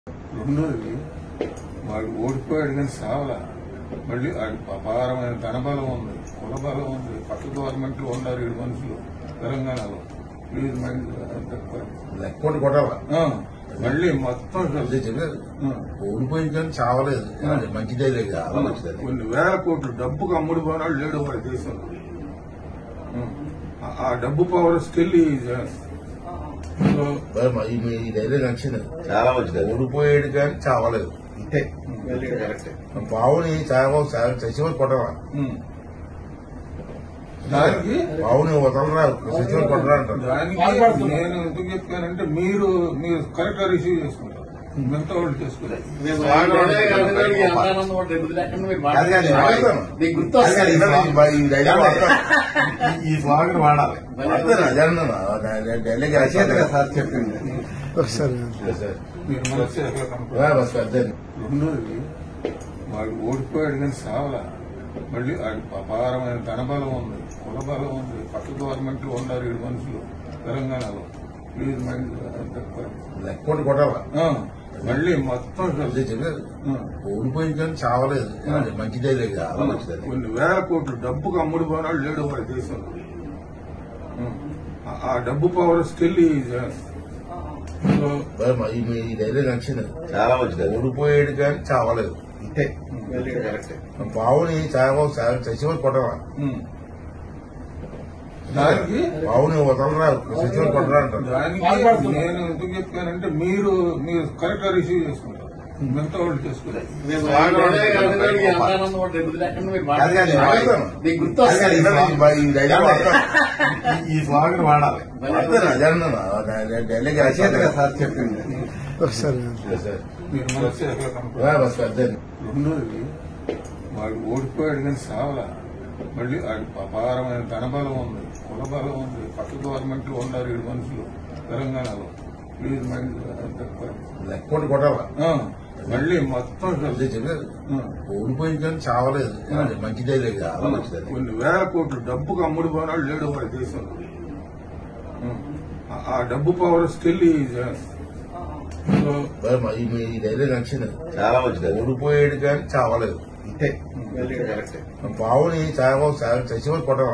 రెండోది వాడు ఓడిపోయాడు కానీ సావలా. మళ్ళీ వాడి అపారమైన ధనబలం ఉంది, కులబలం ఉంది. పక్క గవర్నమెంట్ లో ఉన్నారు 7 మనుషులు తెలంగాణలో. ప్లీజ్ మైండ్ లెక్కోటి కొట్టాలా మళ్ళీ మొత్తం ఓడిపోయి కానీ చావలేదు. మంచిదే లేదు, చాలా మంచిదే. కొన్ని వేల కోట్లు డబ్బుకు అమ్ముడు పోనాడు లేడు వాడి దేశంలో. ఆ డబ్బు పవర్ స్టిల్ ఈ ధైర్యం నచ్చింది, చాలా మంచిది. ఓడిపోయాడు కానీ చావలేదు. ఇంతే బావుని చచ్చిపోయి కొట్టరా, దానికి బావుని వదలరా, చచ్చిపోయి కొట్టరా అంటారు. దానికి నేను ఎందుకు చెప్పానంటే మీరు కరెక్ట్ గా రిసీవ్ చేసుకుంటారు, మిగతా వాళ్ళు చేసుకుంటారు. ఈ స్వాగతం వాడాలి. ఢిల్లీకి రచయితగా సార్ చెప్పింది. మీరు మనసు ఎట్లా కనపడదు. రెండోది వాడు ఓడిపోయాడు కానీ సావలా. మళ్ళీ వాడి అపారమైన ధనబలం ఉంది, కులబలం ఉంది. పక్క గవర్నమెంట్ లో ఉన్నారు 7 మనుషులు తెలంగాణలో. ప్లీజ్ మైండ్ లెక్కోటి కొట్టాలా మళ్ళీ మొత్తం ఓడిపోయి కానీ చావలేదు. మంచిదే లేదు, చాలా మంచిదే. కొన్ని వేల కోట్లు డబ్బుకు అమ్ముడు పోనాడు లేడు వాడి దేశంలో. ఆ డబ్బు పవర్ స్టిల్ ఈ ధైర్యం నచ్చింది, చాలా మంచిది. ఓడిపోయాడు కానీ చావలేదు. ఇంతే బావుని చచ్చిపోయి కొట్టరా, దానికి బావుని వదలరా, చచ్చిపోయి కొట్టరా అంటారు. దానికి నేను ఎందుకు చెప్పానంటే మీరు కరెక్ట్ గా రిసీవ్ చేసుకుంటారు, మిగతా వాళ్ళు చేసుకుంటారు. ఈ స్వాగతం వాడాలి. ఢిల్లీకి రచయితగా సార్ చెప్పింది. మీరు మనసు ఎట్లా కనపడదు. రెండోది వాడు ఓడిపోయాడు కానీ సావలా. మళ్ళీ వాడి అపారమైన ధనబలం ఉంది, కులబలం ఉంది. పక్క గవర్నమెంట్ లో ఉన్నారు 7 మనుషులు తెలంగాణలో. ప్లీజ్ మైండ్ లెక్కోటి కొట్టాలా మళ్ళీ మొత్తం ఓడిపోయి కానీ చావలేదు. మంచిదే లేదు, చాలా మంచిదే. కొన్ని వేల కోట్లు డబ్బుకు అమ్ముడు పోనాడు లేడు వాడి దేశంలో. ఆ డబ్బు పవర్ స్టిల్ ఈ ధైర్యం నచ్చింది, చాలా మంచిది. ఓడిపోయాడు కానీ చావలేదు. ఇంతే బావుని చచ్చిపోయి కొట్టరా,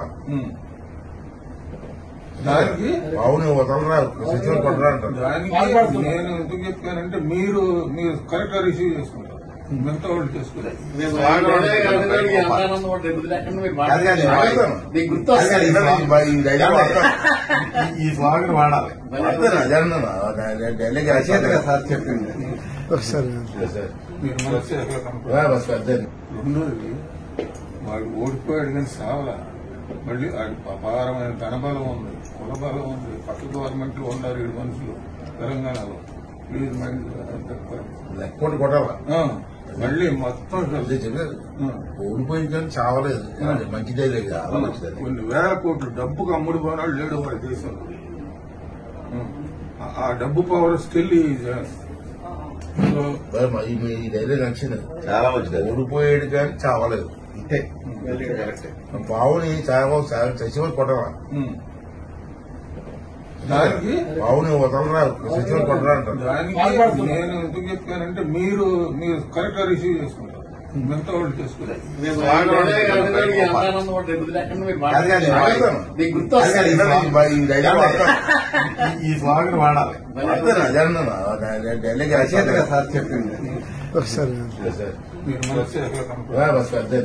దానికి బావుని వదలరా, చచ్చిపోయి కొట్టరా అంటారు. దానికి నేను ఎందుకు చెప్పానంటే మీరు కరెక్ట్ గా రిసీవ్ చేసుకుంటారు, మిగతా వాళ్ళు చేసుకుంటారు. ఈ స్వాగతం వాడాలి. ఢిల్లీకి రచయితగా సార్ చెప్పింది. మీరు మనసు ఎట్లా కనపడదు. రెండోది వాడు ఓడిపోయాడు కానీ సావలా. మళ్ళీ వాడి అపారమైన ధనబలం ఉంది, కులబలం ఉంది. పక్క గవర్నమెంట్ లో ఉన్నారు 7 మనుషులు తెలంగాణలో. ప్లీజ్ మైండ్ లెక్కోటి కొట్టాలా మళ్ళీ మొత్తం ఓడిపోయి కానీ చావలేదు. మంచిదే లేదు, చాలా మంచిదే. కొన్ని వేల కోట్లు డబ్బుకు అమ్ముడు పోనాడు లేడు వాడి దేశంలో. ఆ డబ్బు పవర్ స్టిల్ ఈ ధైర్యం నచ్చింది, చాలా మంచిది. ఓడిపోయాడు కానీ చావలేదు. ఇంతే బావుని చచ్చిపోయి కొట్టరా, దానికి బావుని వదలరా, చచ్చిపోయి కొట్టరా అంటారు. దానికి నేను ఎందుకు చెప్పానంటే మీరు కరెక్ట్ గా రిసీవ్ చేసుకుంటారు, మిగతా వాళ్ళు చేసుకుంటారు. ఈ స్వాగతం వాడాలి. ఢిల్లీకి రచయితగా సార్ చెప్పింది. మీరు మనసు ఎట్లా కనపడదు.